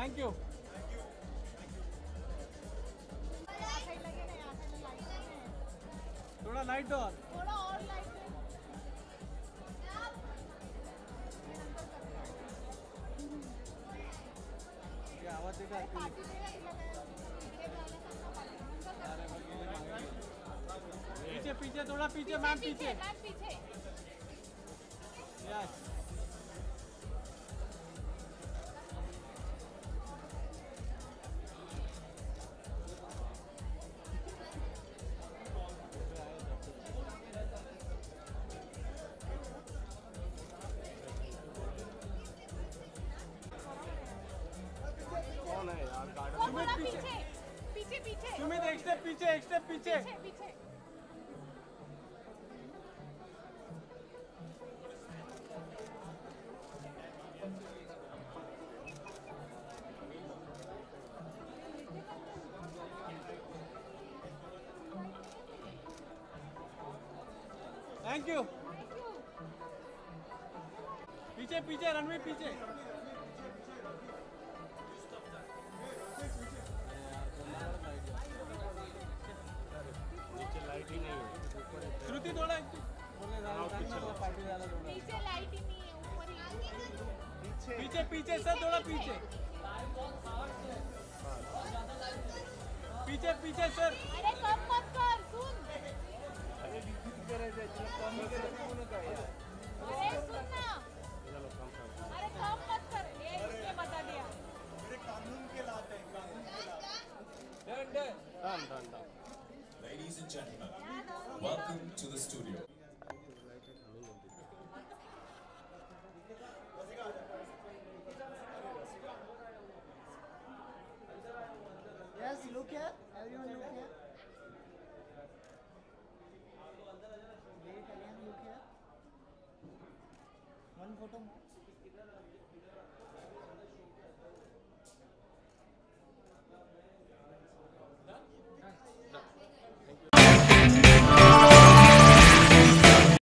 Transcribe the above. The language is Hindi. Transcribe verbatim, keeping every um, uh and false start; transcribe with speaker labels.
Speaker 1: Thank you. थोड़ा लाइट दो और
Speaker 2: थोड़ा और लाइट
Speaker 1: क्या आवाज देगा पीछे पीछे थोड़ा पीछे मैम पीछे
Speaker 2: मैम पीछे
Speaker 1: यस
Speaker 3: कौन है यार गार्डन
Speaker 2: सुमित पीछे पीछे पीछे
Speaker 1: सुमित एक स्टेप पीछे एक स्टेप पीछे
Speaker 2: पीछे पीछे
Speaker 1: थैंक यू। पीछे पीछे रणवीर पीछे
Speaker 3: नीचे लाइट ही नहीं है
Speaker 1: श्रुति थोड़ा
Speaker 2: पीछे लाइट ही नहीं है ऊपर ही
Speaker 1: पीछे पीछे सर थोड़ा पीछे पीछे पीछे सर
Speaker 2: अरे कम मत कर सुन
Speaker 3: अरे डिस्कस करायचं तुला कम करू नका यार
Speaker 2: अरे सुन ना
Speaker 3: चलो कम कर
Speaker 2: अरे कम मत कर ये इसने बता दिया
Speaker 1: मेरे कानून के लात है कानून के लात डन
Speaker 3: डन डन डन
Speaker 4: Ladies and gentlemen, welcome to the studio.
Speaker 5: Yes, look here. Everyone look here. Wait again, look here. One photo more.